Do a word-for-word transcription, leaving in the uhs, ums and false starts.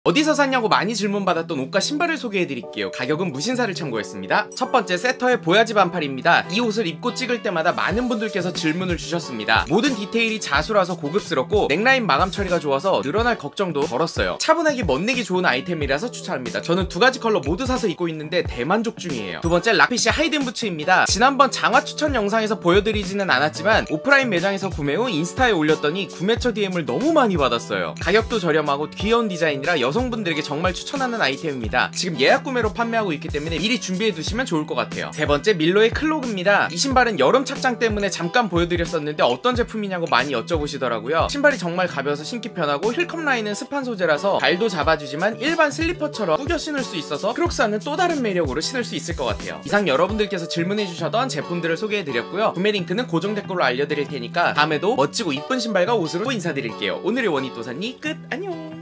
어디서 샀냐고 많이 질문받았던 옷과 신발을 소개해드릴게요. 가격은 무신사를 참고했습니다. 첫 번째, 세터의 보야지 반팔입니다. 이 옷을 입고 찍을 때마다 많은 분들께서 질문을 주셨습니다. 모든 디테일이 자수라서 고급스럽고 넥라인 마감 처리가 좋아서 늘어날 걱정도 덜었어요. 차분하게 멋내기 좋은 아이템이라서 추천합니다. 저는 두 가지 컬러 모두 사서 입고 있는데 대만족 중이에요. 두 번째, 락피쉬 하이든 부츠입니다. 지난번 장화 추천 영상에서 보여드리지는 않았지만 오프라인 매장에서 구매 후 인스타에 올렸더니 구매처 디엠을 너무 많이 받았어요. 가격도 저렴하고 귀여운 디자인이라 여성분들에게 정말 추천하는 아이템입니다. 지금 예약 구매로 판매하고 있기 때문에 미리 준비해 두시면 좋을 것 같아요. 세 번째, 밀로의 클로그입니다. 이 신발은 여름 착장 때문에 잠깐 보여드렸었는데 어떤 제품이냐고 많이 여쭤보시더라고요. 신발이 정말 가벼워서 신기 편하고 힐컵 라인은 습한 소재라서 발도 잡아주지만 일반 슬리퍼처럼 꾸겨 신을 수 있어서 크록스와는 또 다른 매력으로 신을 수 있을 것 같아요. 이상 여러분들께서 질문해 주셨던 제품들을 소개해드렸고요. 구매 링크는 고정 댓글로 알려드릴 테니까 다음에도 멋지고 이쁜 신발과 옷으로 인사드릴게요. 오늘의 원희또사님 끝. 안녕.